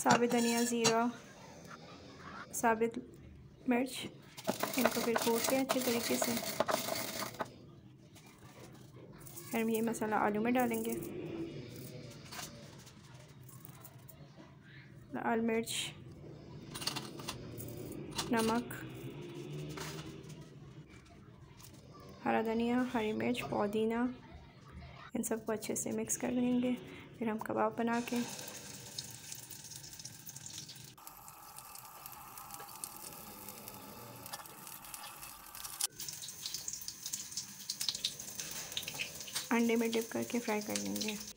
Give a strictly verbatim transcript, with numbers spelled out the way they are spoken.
साबित धनिया, ज़ीरा, साबित मिर्च, इनको फिर कूट के अच्छे तरीके से फिर हम ये मसाला आलू में डालेंगे। लाल मिर्च, नमक, हरा धनिया, हरी मिर्च, पुदीना, इन सबको अच्छे से मिक्स कर देंगे। फिर हम कबाब बना के अंडे में डिप करके फ्राई कर लेंगे।